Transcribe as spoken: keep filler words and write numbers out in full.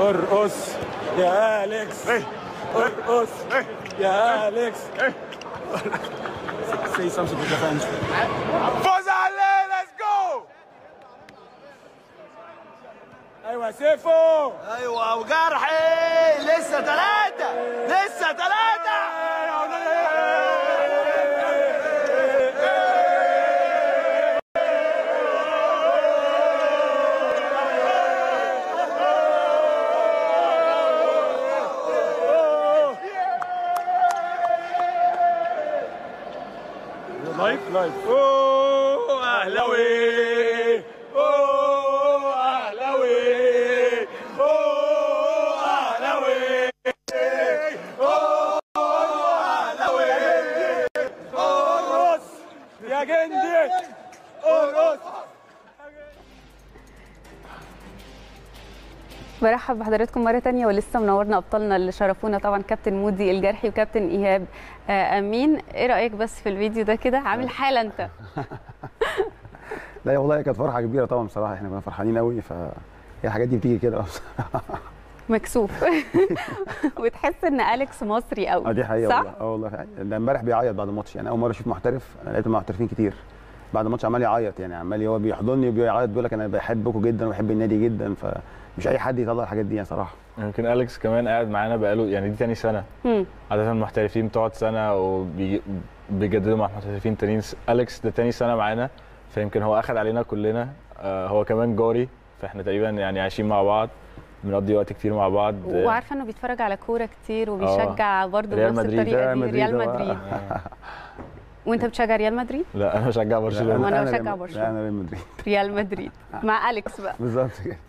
ارقص يا أليكس، ارقص يا أليكس. Say something to the fans. فوز عليه، let's go. ايوه سيفو، ايوه وجرحي لسه ثلاثة، لسه ثلاثة. لايف لايف. اوه اهلاوي، اوه اهلاوي، اوه اهلاوي، اوه اهلاوي. ارقص يا جندي، ارقص. برحب بحضراتكم مرة تانية، ولسه منورنا أبطالنا اللي شرفونا طبعا كابتن مودي الجرحي وكابتن إيهاب أمين. إيه رأيك بس في الفيديو ده كده؟ عامل حالة أنت. لا والله كانت فرحة كبيرة طبعا بصراحة، احنا كنا فرحانين قوي، فهي الحاجات دي بتيجي كده بصراحة. مكسوف. وتحس إن أليكس مصري قوي. اه دي حقيقة صح؟ والله. اه والله ده امبارح بيعيط بعد الماتش، يعني أول مرة أشوف محترف، أنا لقيت محترفين كتير بعد الماتش عمال يعيط، يعني عمال هو بيحضني وبيعيط بيقول لك أنا بحبكم جدا وبحب النادي جدا، فمش أي حد يطلع الحاجات دي يعني صراحة. يمكن أليكس كمان قاعد معانا بقاله، يعني دي تاني سنة. مم. عادة المحترفين بتقعد سنة وبيجددوا مع محترفين تانيين، أليكس ده تاني سنة معانا، فيمكن هو أخد علينا كلنا. آه هو كمان جاري، فاحنا تقريبا يعني عايشين مع بعض، بنقضي وقت كتير مع بعض. وعارفة إنه بيتفرج على كورة كتير وبيشجع برضه بنفس الطريقة دي ريال مدريد. وانت بتشجع ريال مدريد؟ لا انا بشجع برشلونه. وانا بشجع برشلونه. انا ريال مدريد. ريال مدريد مع أليكس بقى. بالظبط كده.